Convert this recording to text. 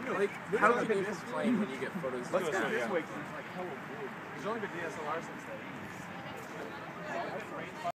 Like, how do people complain when you get photos like that? This week, it's like hella good. There's only been DSLR since then.